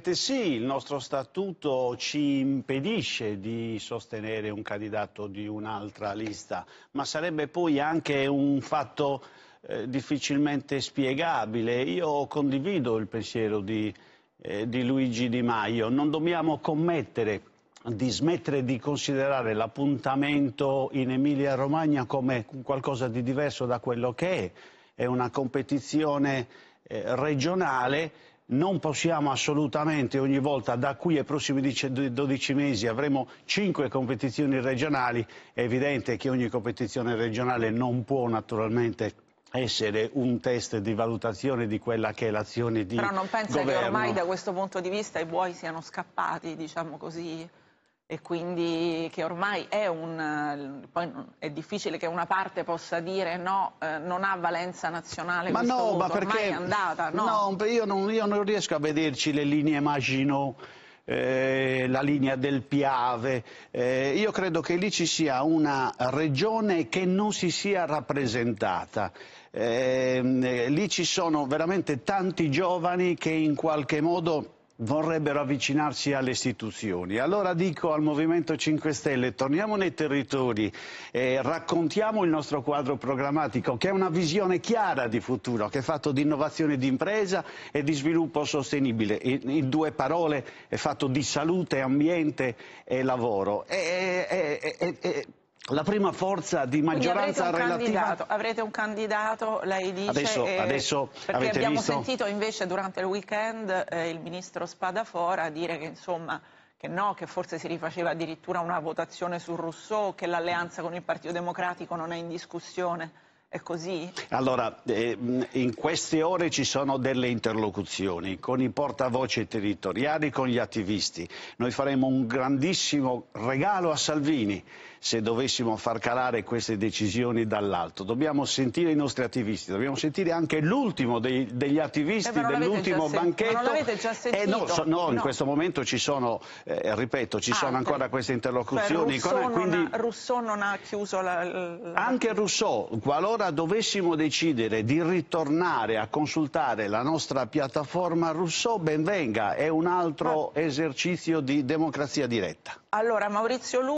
Assolutamente sì, il nostro statuto ci impedisce di sostenere un candidato di un'altra lista, ma sarebbe poi anche un fatto difficilmente spiegabile. Io condivido il pensiero di Luigi Di Maio, non dobbiamo commettere di smettere di considerare l'appuntamento in Emilia-Romagna come qualcosa di diverso da quello che è una competizione regionale. Non possiamo assolutamente ogni volta, da qui ai prossimi 12 mesi avremo 5 competizioni regionali, è evidente che ogni competizione regionale non può naturalmente essere un test di valutazione di quella che è l'azione di governo. Però non pensa che ormai da questo punto di vista i buoi siano scappati, diciamo così, e quindi che ormai è poi è difficile che una parte possa dire no, non ha valenza nazionale questo voto, ma perché, ormai è andata, no? No, io non riesco a vederci le linee Maginot, la linea del Piave. Io credo che lì ci sia una regione che non si sia rappresentata. Lì ci sono veramente tanti giovani che in qualche modo vorrebbero avvicinarsi alle istituzioni. Allora dico al Movimento 5 Stelle, torniamo nei territori, raccontiamo il nostro quadro programmatico, che è una visione chiara di futuro, che è fatto di innovazione di impresa e di sviluppo sostenibile. In due parole è fatto di salute, ambiente e lavoro. La prima forza di maggioranza relativa... Avrete un candidato, lei dice, adesso perché abbiamo sentito invece durante il weekend il ministro Spadafora dire che insomma che no, che forse si rifaceva addirittura una votazione su Rousseau, che l'alleanza con il Partito Democratico non è in discussione. È così? Allora, in queste ore ci sono delle interlocuzioni con i portavoce territoriali, con gli attivisti. Noi faremo un grandissimo regalo a Salvini se dovessimo far calare queste decisioni dall'alto. Dobbiamo sentire i nostri attivisti, dobbiamo sentire anche l'ultimo degli attivisti dell'ultimo banchetto. Ma non l'avete già sentito? No, in questo momento ci sono, ripeto, ci sono ancora queste interlocuzioni. Cioè, Rousseau non ha chiuso Anche Rousseau, qualora dovessimo decidere di ritornare a consultare la nostra piattaforma Rousseau, ben venga, è un altro esercizio di democrazia diretta. Allora, Maurizio